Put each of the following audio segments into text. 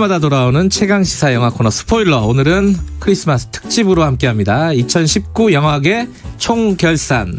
일요일마다 돌아오는 최강시사 영화 코너 스포일러. 오늘은 크리스마스 특집으로 함께합니다. 2019 영화계 총결산.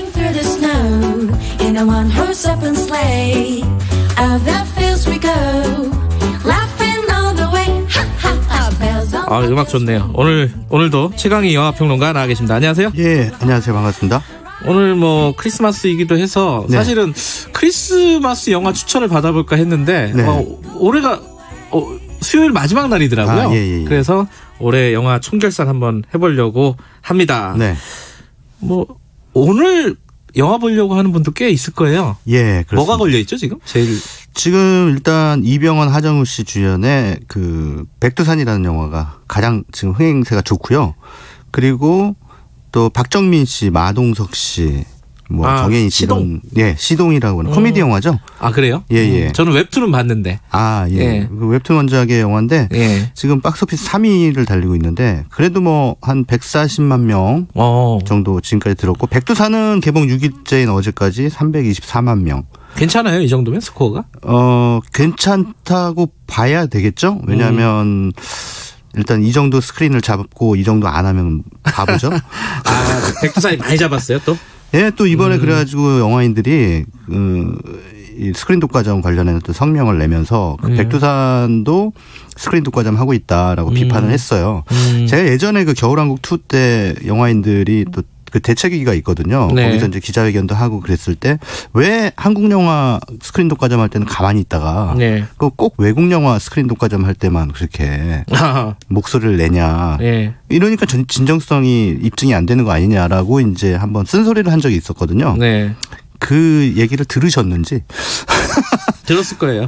음악 좋네요. 오늘도 최강희 영화평론가 나와 계십니다. 안녕하세요. 예, 안녕하세요. 반갑습니다. 오늘 뭐 크리스마스이기도 해서 네. 사실은 크리스마스 영화 추천을 받아볼까 했는데 네. 올해가 수요일 마지막 날이더라고요. 예. 그래서 올해 영화 총결산 한번 해보려고 합니다. 네. 뭐 오늘 영화 보려고 하는 분도 꽤 있을 거예요. 예, 그렇습니다. 뭐가 걸려 있죠 지금? 지금 일단 이병헌, 하정우 씨 주연의 그 백두산이라는 영화가 가장 지금 흥행세가 좋고요. 그리고 또 박정민 씨, 마동석 씨, 뭐 정혜인 씨, 시동. 예, 시동이라고 하는 코미디 영화죠. 아 그래요? 예. 저는 웹툰은 봤는데. 아 예. 예. 그 웹툰 원작의 영화인데 지금 박스오피스 3위를 달리고 있는데 그래도 뭐 한 140만 명 정도 지금까지 들었고 백두산은 개봉 6일째인 어제까지 324만 명. 괜찮아요 이 정도면 스코어가? 괜찮다고 봐야 되겠죠. 왜냐하면. 일단 이 정도 스크린을 잡고 이 정도 안 하면 바보죠. 백두산이 많이 잡았어요 또? 예, 또 이번에 그래가지고 영화인들이 이 스크린 독과점 관련해서 또 성명을 내면서 그 백두산도 스크린 독과점 하고 있다라고 비판을 했어요. 제가 예전에 그 겨울왕국 2 때 영화인들이 또 그 대책위기가 있거든요. 네. 거기서 이제 기자회견도 하고 그랬을 때 왜 한국 영화 스크린 독과점 할 때는 가만히 있다가 꼭 외국 영화 스크린 독과점 할 때만 그렇게 목소리를 내냐. 이러니까 진정성이 입증이 안 되는 거 아니냐라고 이제 한번 쓴소리를 한 적이 있었거든요. 그 얘기를 들으셨는지. 들었을 거예요.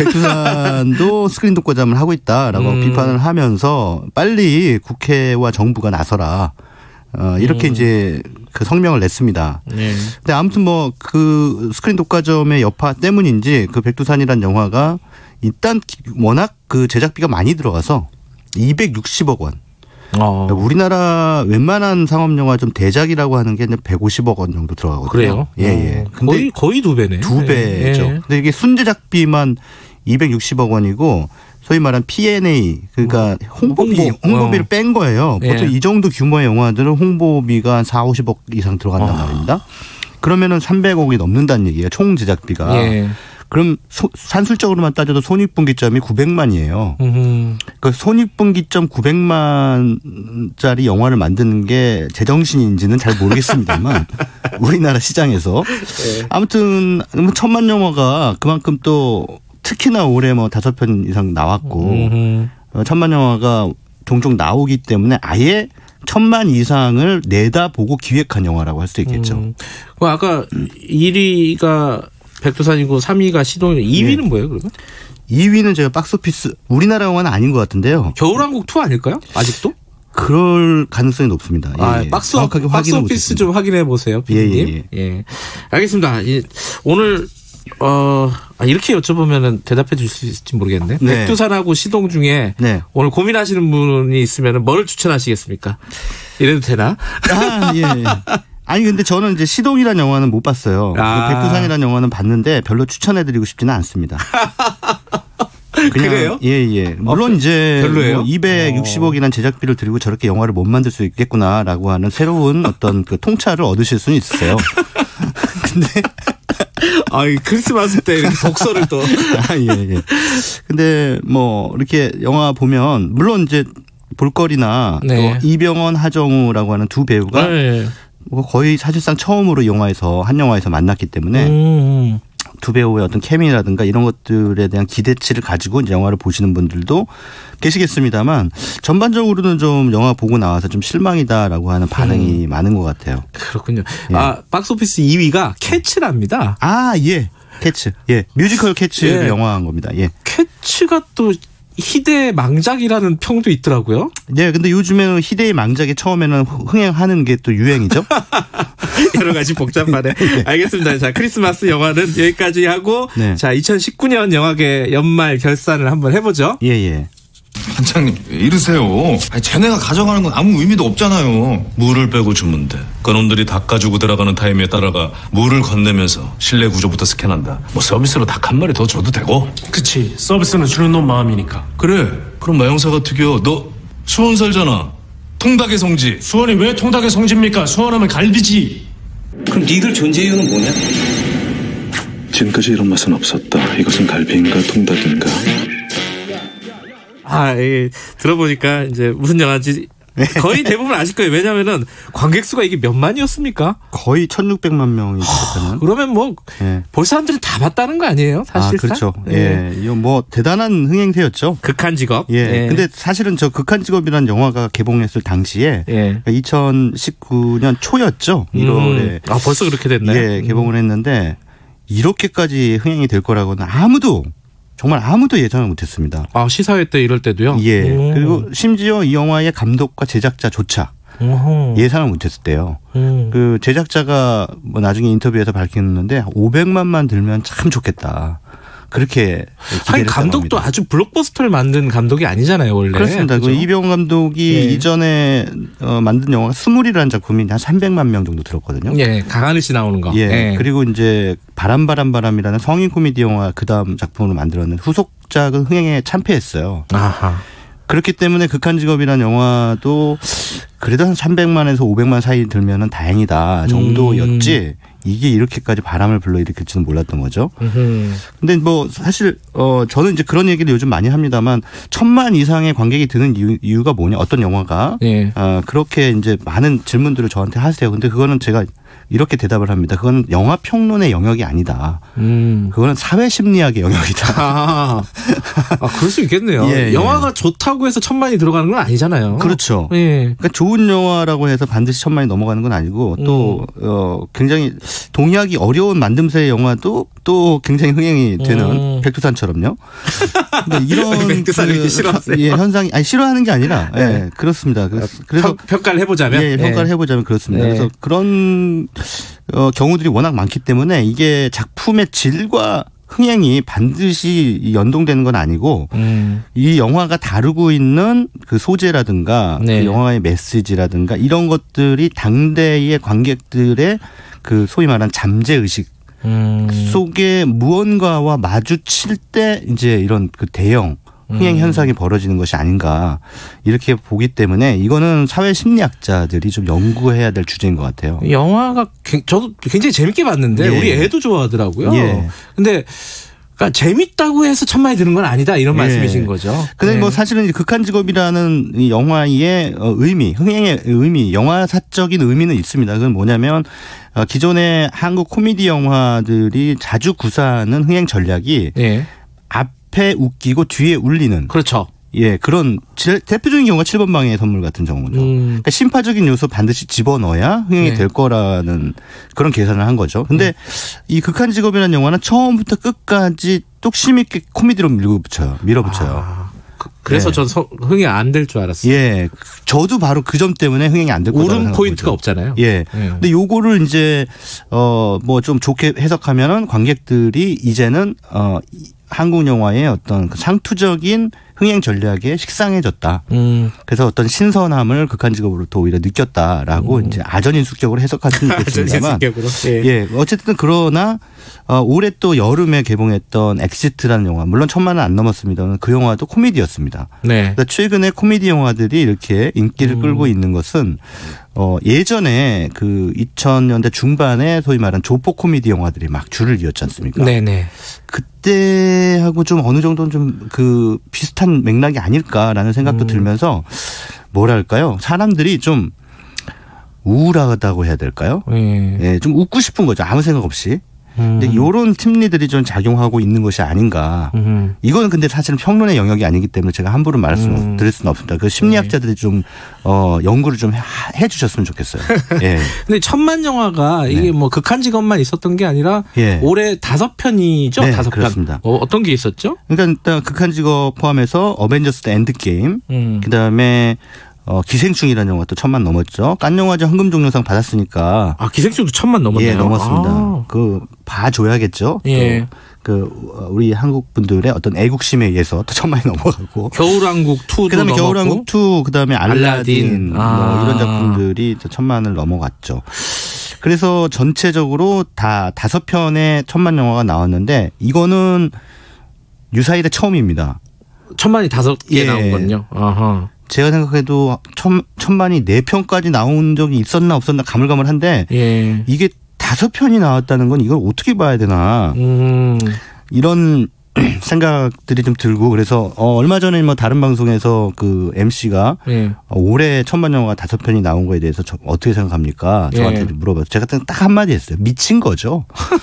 백두산도 스크린 독과점을 하고 있다라고 비판을 하면서 빨리 국회와 정부가 나서라. 이렇게 이제 그 성명을 냈습니다. 근데 아무튼 뭐 그 스크린 독과점의 여파 때문인지 그 백두산이란 영화가 일단 워낙 그 제작비가 많이 들어가서 260억 원. 우리나라 웬만한 상업 영화 좀 대작이라고 하는 게 150억 원 정도 들어가거든요. 그래요? 예. 근데 거의 두 배네. 두 배죠. 근데 이게 순제작비만 260억 원이고 소위 말한 P&A 그러니까 홍보비를 뺀 거예요. 보통 이 정도 규모의 영화들은 홍보비가 한 4, 50억 이상 들어간단 말입니다. 그러면은 300억이 넘는다는 얘기예요. 총 제작비가. 그럼 산술적으로만 따져도 손익분기점이 900만이에요. 그 손익분기점 900만짜리 영화를 만드는 게 제정신인지는 잘 모르겠습니다만 우리나라 시장에서 아무튼 1000만 영화가 그만큼 또 특히나 올해 뭐 5편 이상 나왔고 1000만 영화가 종종 나오기 때문에 아예 1000만 이상을 내다보고 기획한 영화라고 할 수 있겠죠. 아까 1위가 백두산이고 3위가 시동이고 2위는 뭐예요 그러면? 2위는 제가 박스오피스 우리나라 영화는 아닌 것 같은데요. 겨울왕국 2 아닐까요? 아직도? 그럴 가능성이 높습니다. 박스오피스 좀 확인해 보세요. PD님. 예. 알겠습니다. 오늘 이렇게 여쭤보면 대답해 줄 수 있을지 모르겠네. 백두산하고 시동 중에 오늘 고민하시는 분이 있으면 뭐를 추천하시겠습니까? 이래도 되나? 예. 아니 근데 저는 이제 시동이라는 영화는 못 봤어요. 백두산이라는 영화는 봤는데 별로 추천해드리고 싶지는 않습니다. 그래요? 예. 물론 이제 별로예요? 260억이라는 제작비를 들이고 저렇게 영화를 못 만들 수 있겠구나라고 하는 새로운 어떤 그 통찰을 얻으실 수는 있어요. 근데 크리스마스 때 이렇게 독서를 또. 예. 근데 뭐 이렇게 영화 보면 물론 이제 볼거리나 또 이병헌, 하정우라고 하는 두 배우가 거의 사실상 처음으로 한 영화에서 만났기 때문에 두 배우의 어떤 케미라든가 이런 것들에 대한 기대치를 가지고 이제 영화를 보시는 분들도 계시겠습니다만 전반적으로는 좀 영화 보고 나와서 좀 실망이다라고 하는 반응이 많은 것 같아요. 그렇군요. 박스오피스 2위가 캐츠랍니다. 예. 캐츠. 예. 뮤지컬 캐츠를 영화한 겁니다. 예. 캐츠가 또 희대의 망작이라는 평도 있더라고요. 네, 근데 요즘에는 희대의 망작이 처음에는 흥행하는 게 또 유행이죠. 여러 가지 복잡하네. 알겠습니다. 자, 크리스마스 영화는 여기까지 하고 자, 2019년 영화계 연말 결산을 한번 해보죠. 예. 반장님 이러세요. 아니, 쟤네가 가져가는 건 아무 의미도 없잖아요. 물을 빼고 주면 돼. 그놈들이 닭 가지고 들어가는 타임에 따라가 물을 건네면서 실내 구조부터 스캔한다. 뭐 서비스로 닭 한 마리 더 줘도 되고. 그치, 서비스는 주는 놈 마음이니까. 그래, 그럼 마영사가 특여. 너 수원 살잖아. 통닭의 성지. 수원이 왜 통닭의 성지입니까? 수원하면 갈비지. 그럼 니들 존재 이유는 뭐냐? 지금까지 이런 맛은 없었다. 이것은 갈비인가 통닭인가. 예. 들어보니까 이제 무슨 영화인지 거의 대부분 아실 거예요. 왜냐면은 관객 수가 이게 몇만이었습니까? 거의 1,600만 명이 있었다는. 그러면 뭐 볼 사람들이 다 봤다는 거 아니에요? 사실상. 그렇죠. 이거 뭐 대단한 흥행세였죠. 극한 직업. 근데 사실은 저 극한 직업이라는 영화가 개봉했을 당시에 2019년 초였죠. 1월에. 벌써 그렇게 됐나요? 개봉을 했는데 이렇게까지 흥행이 될 거라고는 정말 아무도 예상을 못했습니다. 시사회 때 이럴 때도요? 그리고 심지어 이 영화의 감독과 제작자조차 예상을 못했을 때요. 그 제작자가 뭐 나중에 인터뷰에서 밝혔는데 500만만 들면 참 좋겠다. 그렇게 하긴 감독도 아주 블록버스터를 만든 감독이 아니잖아요, 원래. 그렇습니다. 그렇죠? 이병헌 감독이 이전에 만든 영화가 스물이라는 작품이 한 300만 명 정도 들었거든요. 강하늘 씨 나오는 거. 그리고 이제 바람이라는 성인 코미디 영화 그다음 작품으로 만들었는데 후속작은 흥행에 참패했어요. 아하. 그렇기 때문에 극한 직업이라는 영화도 그래도 한 300만에서 500만 사이 들면은 다행이다 정도였지 이게 이렇게까지 바람을 불러일으킬지는 몰랐던 거죠. 근데 뭐 사실 저는 이제 그런 얘기를 요즘 많이 합니다만 1,000만 이상의 관객이 드는 이유가 뭐냐, 어떤 영화가 그렇게 이제 많은 질문들을 저한테 하세요. 근데 그거는 제가 이렇게 대답을 합니다. 그건 영화 평론의 영역이 아니다. 그거는 사회 심리학의 영역이다. 그럴 수 있겠네요. 영화가 좋다고 해서 1,000만이 들어가는 건 아니잖아요. 그렇죠. 그러니까 좋은 영화라고 해서 반드시 1,000만이 넘어가는 건 아니고 또 굉장히 동의하기 어려운 만듦새의 영화도 또 굉장히 흥행이 되는 백두산처럼요. 이런 백두산을 싫어하세요? 현상이 싫어하는 게 아니라 그렇습니다. 그래서 평가를 해보자면 평가를 해보자면 그렇습니다. 그래서 그런 경우들이 워낙 많기 때문에 이게 작품의 질과 흥행이 반드시 연동되는 건 아니고 이 영화가 다루고 있는 그 소재라든가 그 영화의 메시지라든가 이런 것들이 당대의 관객들의 그 소위 말하는 잠재의식 속에 무언가와 마주칠 때 이제 이런 그 대형 흥행 현상이 벌어지는 것이 아닌가 이렇게 보기 때문에 이거는 사회 심리학자들이 좀 연구해야 될 주제인 것 같아요. 영화가 저도 굉장히 재밌게 봤는데 우리 애도 좋아하더라고요. 근데 그러니까 재밌다고 해서 1,000만이 드는 건 아니다 이런 말씀이신 거죠. 근데 뭐 사실은 극한 직업이라는 이 영화의 의미, 흥행의 의미, 영화사적인 의미는 있습니다. 그건 뭐냐면 기존의 한국 코미디 영화들이 자주 구사하는 흥행 전략이 앞에 웃기고 뒤에 울리는. 그렇죠. 그런 대표적인 경우가 7번 방의 선물 같은 경우죠. 그러니까 심파적인 요소 반드시 집어넣어야 흥행이 될 거라는 그런 계산을 한 거죠. 근데 이 극한 직업이라는 영화는 처음부터 끝까지 뚝심 있게 코미디로 밀어붙여요. 그래서 전 흥행 안 될 줄 알았어요. 저도 바로 그 점 때문에 흥행이 안 될 거라고 오름 포인트가 없잖아요. 근데 요거를 이제 뭐 좀 좋게 해석하면은 관객들이 이제는 한국 영화의 어떤 상투적인 흥행 전략에 식상해졌다. 그래서 어떤 신선함을 극한 직업으로 또 오히려 느꼈다라고 이제 아전인수격으로 해석할 수는 있겠습니다만. 어쨌든 그러나 올해 또 여름에 개봉했던 엑시트라는 영화, 물론 1,000만은 안 넘었습니다만 그 영화도 코미디였습니다. 그러니까 최근에 코미디 영화들이 이렇게 인기를 끌고 있는 것은 예전에 그 2000년대 중반에 소위 말하는 조폭 코미디 영화들이 막 줄을 이었지 않습니까? 그때하고 좀 어느 정도는 좀 그 비슷한 맥락이 아닐까라는 생각도 들면서 뭐랄까요? 사람들이 좀 우울하다고 해야 될까요? 좀 웃고 싶은 거죠. 아무 생각 없이. 근데 이런 심리들이 좀 작용하고 있는 것이 아닌가. 이거는 근데 사실은 평론의 영역이 아니기 때문에 제가 함부로 말씀드릴 수는 없습니다. 그 심리학자들이 좀 연구를 좀 해주셨으면 좋겠어요. 근데 1,000만 영화가 이게 뭐 극한 직업만 있었던 게 아니라 올해 5편이죠. 5편. 그렇습니다. 어떤 게 있었죠? 그러니까 일단 극한 직업 포함해서 어벤져스 엔드게임, 그다음에 기생충이라는 영화 또 1000만 넘었죠. 칸 영화제 황금종려상 받았으니까. 기생충도 1000만 넘었네요. 예, 넘었습니다. 봐줘야겠죠. 예. 우리 한국 분들의 어떤 애국심에 의해서 또 1000만이 넘어가고. 겨울왕국 2도 그다음에 겨울왕국 2, 그다음에 알라딘 뭐 이런 작품들이 1000만을 넘어갔죠. 그래서 전체적으로 다 5편의 1000만 영화가 나왔는데 이거는 유사일의 처음입니다. 1000만이 5개 나온 거군요. 아하. 제가 생각해도 1000만이 4편까지 나온 적이 있었나 없었나 가물가물한데 예. 이게 5편이 나왔다는 건 이걸 어떻게 봐야 되나 이런 생각들이 좀 들고 그래서 얼마 전에 뭐 다른 방송에서 그 MC가 올해 1000만 영화가 5편이 나온 거에 대해서 어떻게 생각합니까? 저한테 물어봐서 제가 딱 한마디 했어요. 미친 거죠.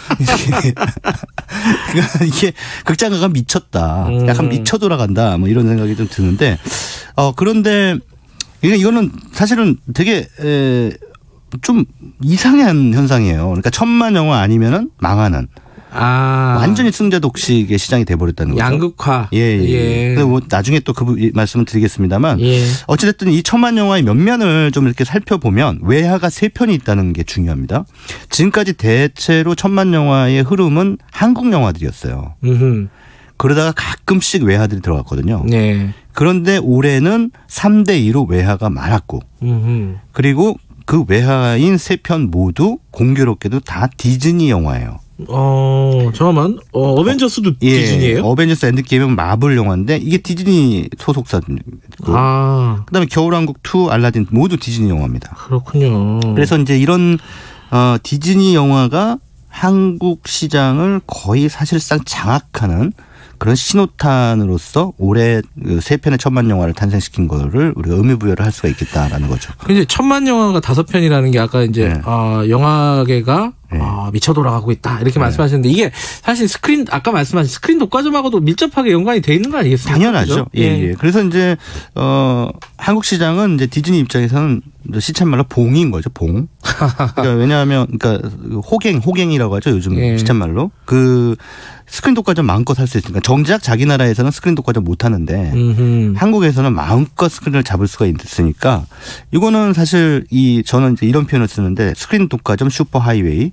이게 극장가가 미쳤다. 약간 미쳐 돌아간다. 뭐 이런 생각이 좀 드는데 그런데 이거는 사실은 되게 좀 이상한 현상이에요. 그러니까 1000만 영화 아니면은 망하는. 완전히 승자 독식의 시장이 돼버렸다는 거죠. 양극화. 예. 근데 뭐 나중에 또 그 말씀을 드리겠습니다만 어찌됐든 이 1000만 영화의 면면을 좀 이렇게 살펴보면 외화가 3편이 있다는 게 중요합니다. 지금까지 대체로 1000만 영화의 흐름은 한국 영화들이었어요. 그러다가 가끔씩 외화들이 들어갔거든요. 그런데 올해는 3대2로 외화가 많았고 그리고 그 외화인 3편 모두 공교롭게도 다 디즈니 영화예요. 잠깐만. 어벤져스도 디즈니예요? 어벤져스 엔드게임은 마블 영화인데 이게 디즈니 소속사고. 그다음에 겨울왕국 2, 알라딘 모두 디즈니 영화입니다. 그렇군요. 그래서 이제 이런 디즈니 영화가 한국 시장을 거의 사실상 장악하는 그런 신호탄으로서 올해 3편의 1000만 영화를 탄생시킨 거를 우리가 의미부여를 할 수가 있겠다라는 거죠. 근데 1000만 영화가 5편이라는 게 아까 이제 영화계가 미쳐 돌아가고 있다 이렇게 말씀하셨는데 이게 사실 아까 말씀하신 스크린 독과점하고도 밀접하게 연관이 돼 있는 거 아니겠습니까? 당연하죠. 예. 그래서 이제 한국 시장은 이제 디즈니 입장에서는 시쳇말로 봉인 거죠. 봉. 그러니까 왜냐하면 그러니까 호갱이라고 하죠. 요즘 시쳇말로 그 스크린 독과점 마음껏 할 수 있으니까 정작 자기 나라에서는 스크린 독과점 못 하는데 한국에서는 마음껏 스크린을 잡을 수가 있으니까 이거는 사실 저는 이제 이런 표현을 쓰는데 스크린 독과점 슈퍼 하이웨이.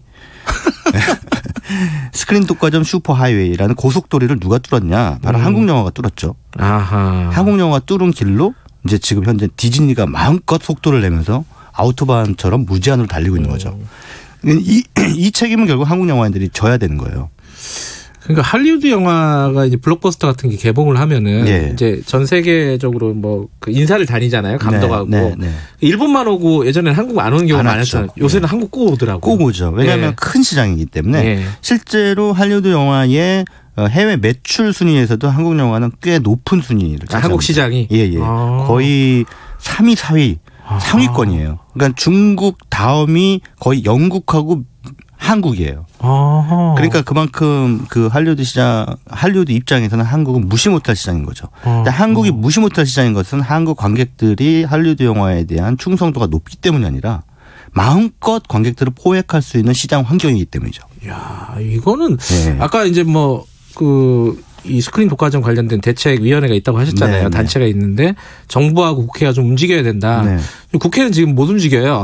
스크린 독과점 슈퍼 하이웨이라는 고속도로를 누가 뚫었냐? 바로 한국 영화가 뚫었죠. 한국 영화가 뚫은 길로 이제 지금 현재 디즈니가 마음껏 속도를 내면서 아우토반처럼 무제한으로 달리고 있는 거죠. 이 책임은 결국 한국 영화인들이 져야 되는 거예요. 그러니까 할리우드 영화가 이제 블록버스터 같은 게 개봉을 하면은 이제 전 세계적으로 뭐 그 인사를 다니잖아요. 감독하고. 일본만 오고 예전에는 한국 안 오는 경우가 많았잖아요. 요새는 한국 꼭 오더라고요. 꼭 오죠. 왜냐하면 큰 시장이기 때문에 실제로 할리우드 영화의 해외 매출 순위에서도 한국 영화는 꽤 높은 순위를 차지합니다. 한국 시장이? 거의 3위, 4위 상위권이에요. 그러니까 중국 다음이 거의 영국하고 한국이에요. 그러니까 그만큼 그 할리우드 입장에서는 한국은 무시 못할 시장인 거죠. 근데 한국이 무시 못할 시장인 것은 한국 관객들이 할리우드 영화에 대한 충성도가 높기 때문이 아니라 마음껏 관객들을 포획할 수 있는 시장 환경이기 때문이죠. 야, 이거는 아까 이제 이 스크린 독과점 관련된 대책위원회가 있다고 하셨잖아요. 단체가 있는데 정부하고 국회가 좀 움직여야 된다. 국회는 지금 못 움직여요.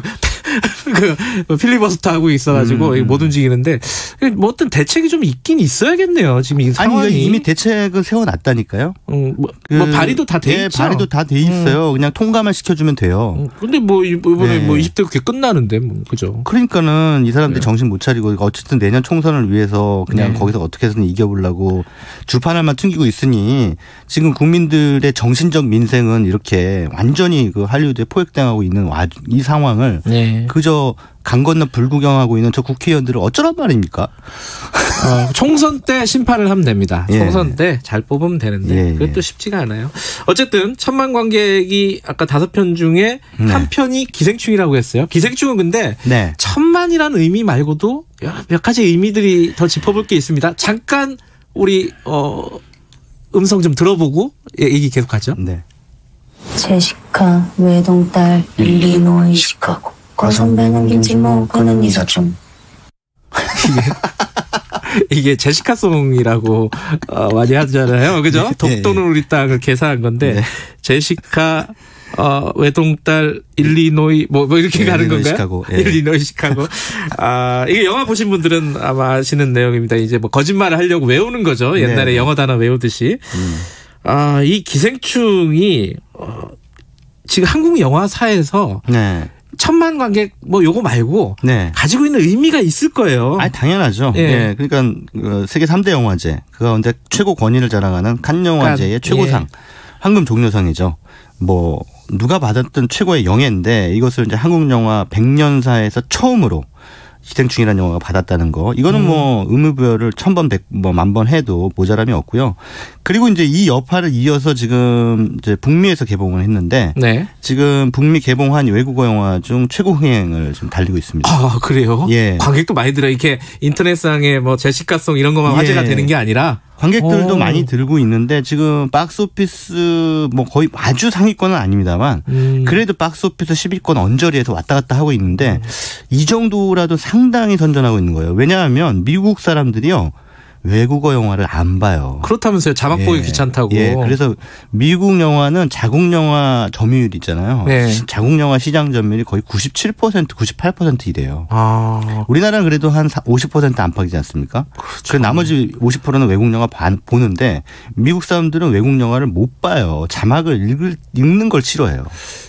그 필리버스터 하고 있어가지고 못 움직이는데 뭐 어떤 대책이 좀 있긴 있어야겠네요. 지금 이 상황이. 아니 이미 대책을 세워놨다니까요. 발의도 다 돼 있죠. 발의도 다 돼 있어요. 그냥 통과만 시켜주면 돼요. 근데 이번에 20대 국회 끝나는데 그죠? 그러니까는 이 사람들이 정신 못 차리고 어쨌든 내년 총선을 위해서 그냥 거기서 어떻게 해서든 이겨보려고 주판알만 튕기고 있으니 지금 국민들의 정신적 민생은 이렇게 완전히 그 할리우드에 포획당하고 있는 이 상황을 그저 강 건너 불구경하고 있는 저 국회의원들을 어쩌란 말입니까? 총선 때 심판을 하면 됩니다. 총선 때 잘 뽑으면 되는데 그것도 쉽지가 않아요. 어쨌든 1000만 관객이 아까 5편 중에 한 편이 기생충이라고 했어요. 기생충은 근데 1000만이라는 의미 말고도 몇 가지 의미들이 더 짚어볼 게 있습니다. 잠깐 우리 음성 좀 들어보고 얘기 계속하죠. 제시카 외동딸 일리노이 시카고 선배는 김치모 그는 이사촌. 이게 제시카송이라고 많이 하잖아요. 그죠? 독도는 우리 땅을 개사한 건데 제시카 외동딸 일리노이 뭐 이렇게 가는 건가요? 시카고. 예. 일리노이 시카고. 이게 영화 보신 분들은 아마 아시는 내용입니다. 이제 뭐 거짓말을 하려고 외우는 거죠. 옛날에 영어 단어 외우듯이. 이 기생충이 지금 한국 영화사에서 천만 관객 뭐 요거 말고 가지고 있는 의미가 있을 거예요. 당연하죠. 예. 그러니까 세계 3대 영화제 그 가운데 최고 권위를 자랑하는 칸 영화제의 최고상 황금 종려상이죠. 뭐 누가 받았던 최고의 영예인데 이것을 이제 한국 영화 100년사에서 처음으로 기생충이라는 영화가 받았다는 거. 이거는 뭐 의무부여를 1000번, 100번, 1000번 해도 모자람이 없고요. 그리고 이제 이 여파를 이어서 지금 이제 북미에서 개봉을 했는데 지금 북미 개봉한 외국어 영화 중 최고 흥행을 좀 달리고 있습니다. 아, 그래요? 예. 관객도 많이 들어요. 이렇게 인터넷상에 뭐 제시카송 이런 것만 화제가 되는 게 아니라 관객들도 많이 들고 있는데 지금 박스오피스 뭐 거의 아주 상위권은 아닙니다만 그래도 박스오피스 10위권 언저리에서 왔다 갔다 하고 있는데 이 정도라도 상당히 선전하고 있는 거예요. 왜냐하면 미국 사람들이요. 외국어 영화를 안 봐요. 그렇다면서요. 자막 보기 귀찮다고. 그래서 미국 영화는 자국 영화 점유율 있잖아요. 자국 영화 시장 점유율이 거의 97%, 98% 이래요. 우리나라는 그래도 한 50% 안팎이지 않습니까? 그렇죠. 나머지 50%는 외국 영화 보는데 미국 사람들은 외국 영화를 못 봐요. 자막을 읽는 걸 싫어해요.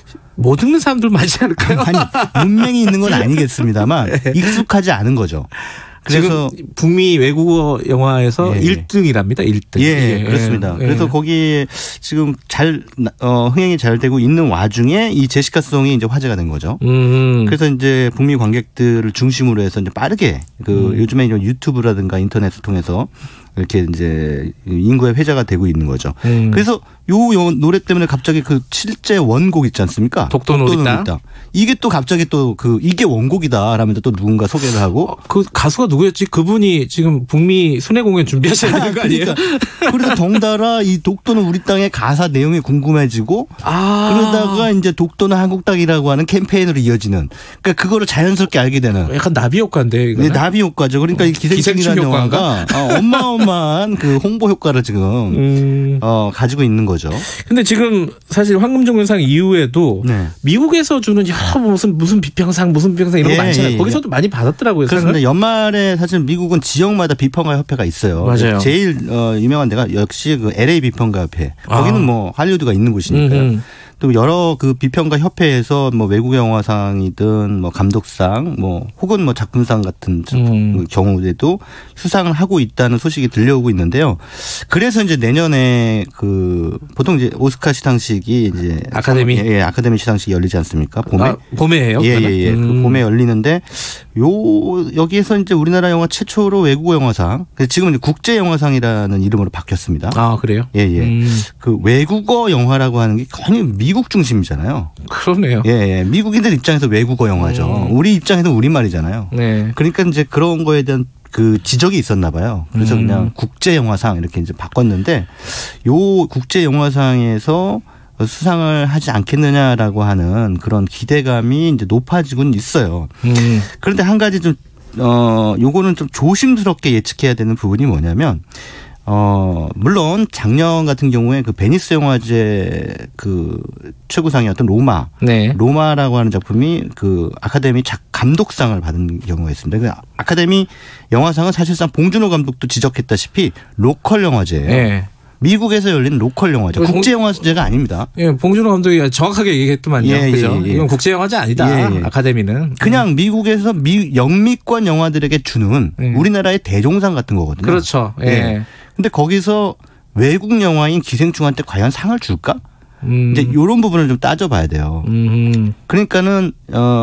못 읽는 사람들 많지 않을까요? 아니, 문맹이 있는 건 아니겠습니다만 익숙하지 않은 거죠. 그래서 지금 북미 외국어 영화에서 1등이랍니다. 1등. 예, 그렇습니다. 그래서 거기에 지금 잘 흥행이 잘 되고 있는 와중에 이 제시카송이 이제 화제가 된 거죠. 그래서 이제 북미 관객들을 중심으로 해서 이제 빠르게 요즘에 유튜브라든가 인터넷을 통해서 이렇게 이제 인구의 회자가 되고 있는 거죠. 그래서 요 노래 때문에 갑자기 그 실제 원곡 있지 않습니까? 독도놀이땅. 이게 또 갑자기 또 이게 원곡이다 라면서 또 누군가 소개를 하고. 그 가수가 누구였지? 그분이 지금 북미 순회 공연 준비하셔야 되는 거 아니에요? 그래서 덩달아 이 독도는 우리 땅의 가사 내용이 궁금해지고 그러다가 이제 독도는 한국 땅이라고 하는 캠페인으로 이어지는 그러니까 그거를 자연스럽게 알게 되는. 약간 나비 효과인데. 네, 나비 효과죠. 그러니까 이 기생충이라는 영화가 어마어마한 그 홍보 효과를 지금 가지고 있는 거죠. 근데 지금 사실 황금종려상 이후에도 미국에서 주는 무슨 비평상 이런 거 많잖아요. 거기서도 많이 받았더라고요. 그렇습니다. 연말에 사실 미국은 지역마다 비평가 협회가 있어요. 맞아요. 제일 유명한 데가 역시 그 LA 비평가 협회. 거기는 뭐 할리우드가 있는 곳이니까요. 또 여러 그 비평가 협회에서 뭐 외국 영화상이든 뭐 감독상 뭐 혹은 뭐 작품상 같은 경우에도 수상을 하고 있다는 소식이 들려오고 있는데요. 그래서 이제 내년에 그 보통 이제 오스카 시상식이 이제 아카데미 아카데미 시상식이 열리지 않습니까? 봄에 봄에예요? 예. 그 봄에 열리는데 여기에서 이제 우리나라 영화 최초로 외국어 영화상 지금은 국제 영화상이라는 이름으로 바뀌었습니다. 아, 그래요? 예. 그 외국어 영화라고 하는 게 거의 미국 중심이잖아요. 그러네요. 예. 미국인들 입장에서 외국어 영화죠. 우리 입장에서 우리말이잖아요. 그러니까 이제 그런 거에 대한 그 지적이 있었나 봐요. 그래서 그냥 국제 영화상 이렇게 이제 바꿨는데 요 국제 영화상에서 수상을 하지 않겠느냐라고 하는 그런 기대감이 이제 높아지고는 있어요. 그런데 한 가지 좀 요거는 좀 조심스럽게 예측해야 되는 부분이 뭐냐면 물론 작년 같은 경우에 그 베니스 영화제 그 최고상이었던 로마라고 하는 작품이 그 아카데미 감독상을 받은 경우가 있습니다. 그 아카데미 영화상은 사실상 봉준호 감독도 지적했다시피 로컬 영화제예요. 미국에서 열린 로컬 영화제. 국제 영화제가 아닙니다. 예, 봉준호 감독이 정확하게 얘기했더만요. 그죠? 이건 국제 영화제 아니다. 아카데미는. 그냥 미국에서 영미권 영화들에게 주는 우리나라의 대종상 같은 거거든요. 그렇죠. 근데 거기서 외국 영화인 기생충한테 과연 상을 줄까? 이제 이런 부분을 좀 따져봐야 돼요. 그러니까는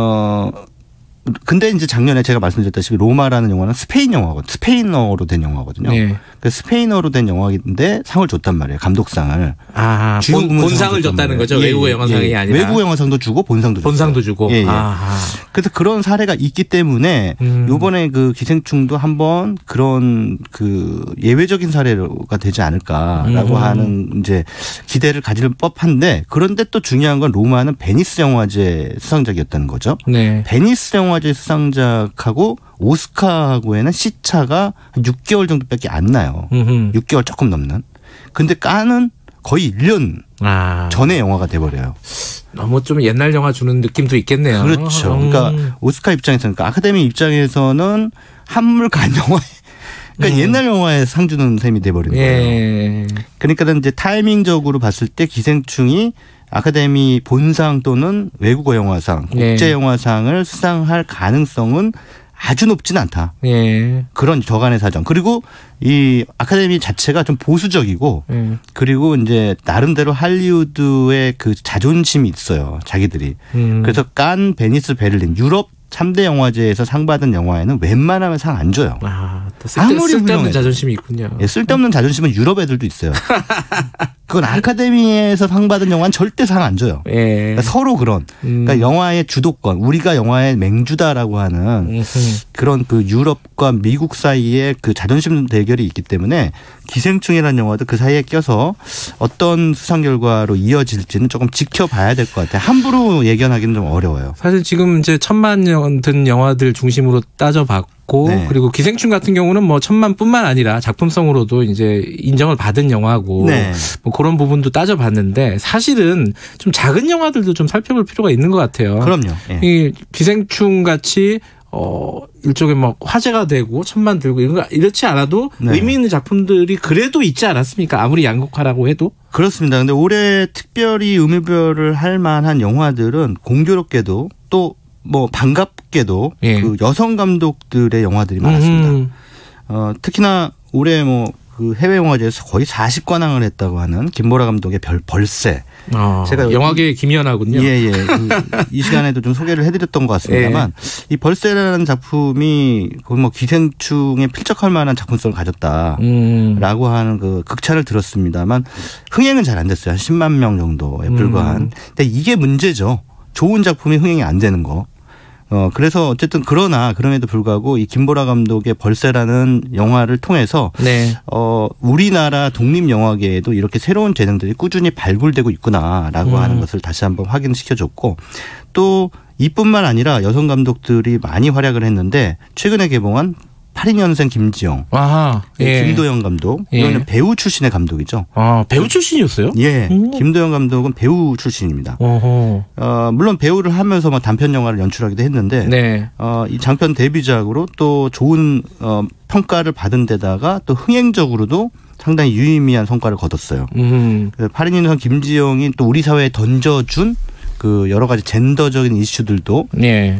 근데 이제 작년에 제가 말씀드렸다시피 로마라는 영화는 스페인 영화거든요. 스페인어로 된 영화거든요. 그 스페인어로 된 영화인데 상을 줬단 말이에요. 감독상을. 본상을 줬다는 거죠. 외국어 영화상이 아니라. 외국어 영화상도 주고 본상도 주고. 그래서 그런 사례가 있기 때문에 이번에 그 기생충도 한번 그런 그 예외적인 사례가 되지 않을까라고 하는 이제 기대를 가질 법한데 그런데 또 중요한 건 로마는 베니스 영화제 수상작이었다는 거죠. 베니스 영화제 수상작하고 오스카하고에는 시차가 한 6개월 정도밖에 안 나요. 6개월 조금 넘는. 근데 칸은 거의 1년 전에 영화가 돼버려요. 너무 좀 옛날 영화 주는 느낌도 있겠네요. 그렇죠. 그러니까 오스카 입장에서는, 그러니까 아카데미 입장에서는 한물간 영화에, 그러니까 옛날 영화에 상 주는 셈이 돼버리는 거예요. 그러니까 이제 타이밍적으로 봤을 때 기생충이 아카데미 본상 또는 외국어 영화상, 국제 영화상을 수상할 가능성은 아주 높진 않다. 그런 저간의 사정. 그리고 이 아카데미 자체가 좀 보수적이고 그리고 이제 나름대로 할리우드의 그 자존심이 있어요. 자기들이. 그래서 칸, 베니스, 베를린, 유럽 3대 영화제에서 상 받은 영화에는 웬만하면 상 안 줘요. 아무리 쓸데없는 자존심이 있군요. 예, 쓸데없는 자존심은 유럽 애들도 있어요. 그건 아카데미에서 상 받은 영화는 절대 상 안 줘요. 그러니까 서로 그런. 그러니까 영화의 주도권, 우리가 영화의 맹주다라고 하는 그런 그 유럽과 미국 사이에 그 자존심 대결이 있기 때문에 기생충이라는 영화도 그 사이에 껴서 어떤 수상 결과로 이어질지는 조금 지켜봐야 될 것 같아요. 함부로 예견하기는 좀 어려워요. 사실 지금 이제 1000만 년 든 영화들 중심으로 따져봤고 그리고 기생충 같은 경우는 뭐 1000만뿐만 아니라 작품성으로도 이제 인정을 받은 영화고 뭐 그런 부분도 따져봤는데 사실은 좀 작은 영화들도 좀 살펴볼 필요가 있는 것 같아요. 그럼요. 이 기생충 같이 일종의 뭐 화제가 되고 천만 들고 이렇지 않아도 의미 있는 작품들이 그래도 있지 않았습니까? 아무리 양극화라고 해도. 그렇습니다. 근데 올해 특별히 의미별을 할 만한 영화들은 공교롭게도 또 뭐 반갑게도 그 여성 감독들의 영화들이 많았습니다. 특히나 올해 뭐 그 해외 영화제에서 거의 40관왕을 했다고 하는 김보라 감독의 벌새. 제가 영화계의 김연아군요. 예. 이 시간에도 좀 소개를 해드렸던 것 같습니다만 이 벌새라는 작품이 거의 뭐 기생충에 필적할 만한 작품성을 가졌다라고 하는 그 극찬을 들었습니다만 흥행은 잘 안 됐어요. 한 10만 명 정도에 불과한. 근데 이게 문제죠. 좋은 작품이 흥행이 안 되는 거. 그래서 어쨌든 그럼에도 불구하고 이 김보라 감독의 벌새라는 영화를 통해서 우리나라 독립영화계에도 이렇게 새로운 재능들이 꾸준히 발굴되고 있구나라고 하는 것을 다시 한번 확인시켜줬고 또 이뿐만 아니라 여성 감독들이 많이 활약을 했는데 최근에 개봉한 82년생 김지영, 김도영 감독, 이거는 배우 출신의 감독이죠. 배우 출신이었어요? 예, 김도영 감독은 배우 출신입니다. 물론 배우를 하면서 뭐 단편 영화를 연출하기도 했는데 이 장편 데뷔작으로 또 좋은 평가를 받은 데다가 또 흥행적으로도 상당히 유의미한 성과를 거뒀어요. 82년생 김지영이 또 우리 사회에 던져준 그 여러 가지 젠더적인 이슈들도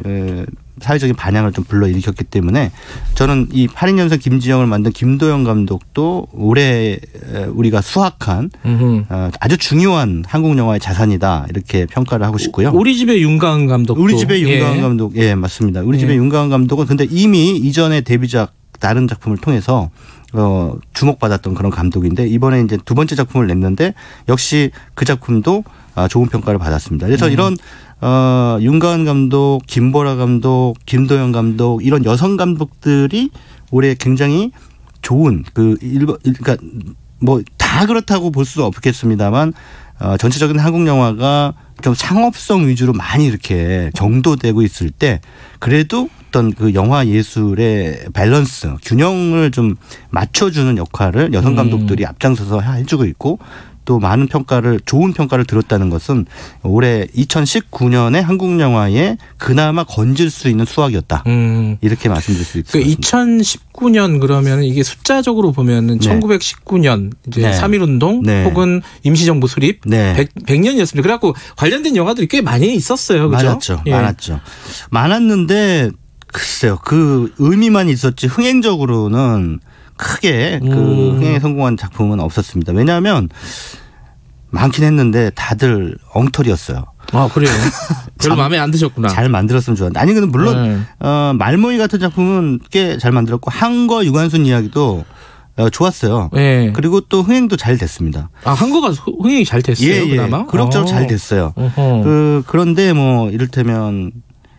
사회적인 반향을 좀 불러일으켰기 때문에 저는 이 82년생 김지영을 만든 김도영 감독도 올해 우리가 수확한 아주 중요한 한국 영화의 자산이다 이렇게 평가를 하고 싶고요. 우리 집의 윤가은 감독도. 우리 집의 윤가은 감독. 예, 맞습니다. 우리 집의 윤가은 감독은 근데 이미 이전에 데뷔작 다른 작품을 통해서 주목받았던 그런 감독인데 이번에 이제 두 번째 작품을 냈는데 역시 그 작품도 좋은 평가를 받았습니다. 그래서 이런 윤가은 감독, 김보라 감독, 김도영 감독 이런 여성 감독들이 올해 굉장히 좋은 그러니까 뭐 다 그렇다고 볼 수는 없겠습니다만 전체적인 한국 영화가 좀 상업성 위주로 많이 이렇게 경도되고 있을 때 그래도 어떤 그 영화 예술의 밸런스, 균형을 좀 맞춰주는 역할을 여성 감독들이 앞장서서 해주고 있고 또 많은 좋은 평가를 들었다는 것은 올해 2019년에 한국 영화에 그나마 건질 수 있는 수확이었다. 이렇게 말씀드릴 수 있을 것 같습니다. 2019년 그러면 이게 숫자적으로 보면은 1919년 이제 3.1운동 혹은 임시정부 수립 100년이었습니다. 그래갖고 관련된 영화들이 꽤 많이 있었어요. 그렇죠? 많았죠. 많았는데 글쎄요. 그 의미만 있었지 흥행적으로는 크게 그 흥행에 성공한 작품은 없었습니다. 왜냐하면 많긴 했는데 다들 엉터리였어요. 그래요? 별로 마음에 안 드셨구나. 잘 만들었으면 좋았는데. 아니 근데 물론 말모이 같은 작품은 꽤 잘 만들었고 한거 유관순 이야기도 좋았어요. 그리고 또 흥행도 잘 됐습니다. 한거가 흥행이 잘 됐어요? 그나마? 그럭저럭 잘 됐어요. 그런데 뭐 이를테면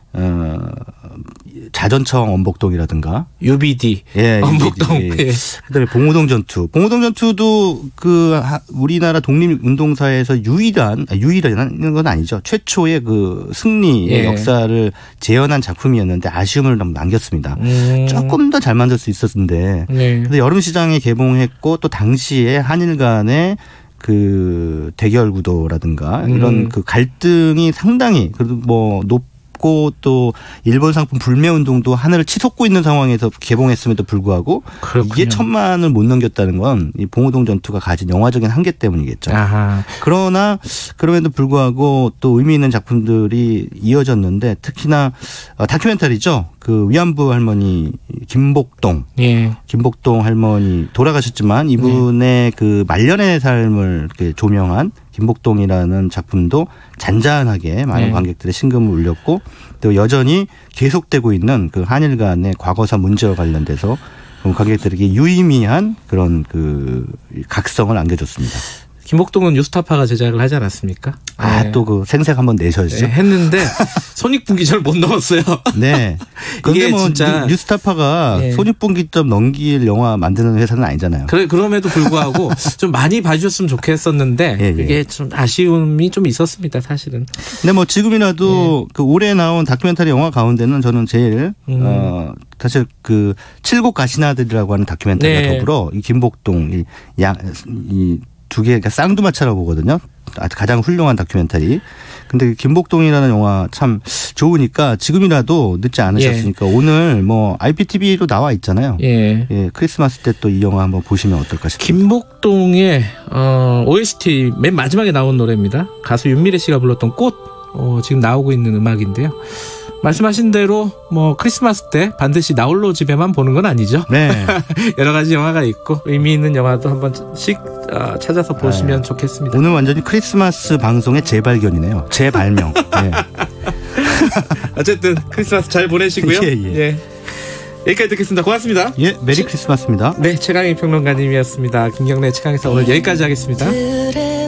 자전청 원복동이라든가 UBD 원복동 그다음에 봉오동 전투도 그 우리나라 독립운동사에서 유일한 건 아니죠. 최초의 그 승리의 역사를 재현한 작품이었는데 아쉬움을 남겼습니다. 조금 더 잘 만들 수 있었는데 근데 여름 시장에 개봉했고 또 당시에 한일 간의 그 대결 구도라든가 이런 그 갈등이 상당히 그래도 뭐 높고 또 일본 상품 불매 운동도 하늘을 치솟고 있는 상황에서 개봉했음에도 불구하고 그렇군요. 이게 1000만을 못 넘겼다는 건 이 봉오동 전투가 가진 영화적인 한계 때문이겠죠. 아하. 그러나 그럼에도 불구하고 또 의미 있는 작품들이 이어졌는데 특히나 다큐멘터리죠. 그 위안부 할머니 김복동, 예. 김복동 할머니 돌아가셨지만 이분의 그 말년의 삶을 이렇게 조명한 김복동이라는 작품도 잔잔하게 많은 관객들의 심금을 울렸고 또 여전히 계속되고 있는 그 한일 간의 과거사 문제와 관련돼서 관객들에게 유의미한 그런 그 각성을 안겨줬습니다. 김복동은 뉴스타파가 제작을 하지 않았습니까? 네. 또 그 생색 한번 내셔야죠. 네, 했는데 손익분기점을 못 넘었어요. 네. 그런데 뭐 진짜 뉴스타파가 네. 손익분기점 넘길 영화 만드는 회사는 아니잖아요. 그럼에도 불구하고 좀 많이 봐주셨으면 좋겠었는데 예, 예. 이게 좀 아쉬움이 좀 있었습니다, 사실은. 근데 뭐 지금이라도 그 올해 나온 다큐멘터리 영화 가운데는 저는 제일 사실 그 칠곡 가시나들이라고 하는 다큐멘터리와 네. 더불어 이 김복동 이 두 개가 쌍두마차라고 보거든요. 가장 훌륭한 다큐멘터리. 근데 김복동이라는 영화 참 좋으니까 지금이라도 늦지 않으셨으니까 예. 오늘 뭐 IPTV로 나와 있잖아요. 예. 예, 크리스마스 때 또 이 영화 한번 보시면 어떨까 싶습니다. 김복동의 OST 맨 마지막에 나온 노래입니다. 가수 윤미래 씨가 불렀던 꽃 지금 나오고 있는 음악인데요. 말씀하신 대로 뭐 크리스마스 때 반드시 나홀로 집에만 보는 건 아니죠. 네. 여러 가지 영화가 있고 의미 있는 영화도 한 번씩 찾아서 보시면 좋겠습니다. 오늘 완전히 크리스마스 방송의 재발견이네요. 재발명. 네. 어쨌든 크리스마스 잘 보내시고요. 예, 예. 예. 여기까지 듣겠습니다. 고맙습니다. 예, 메리 크리스마스입니다. 네, 최강희 평론가님이었습니다. 김경래 최강희사 오늘 여기까지 하겠습니다.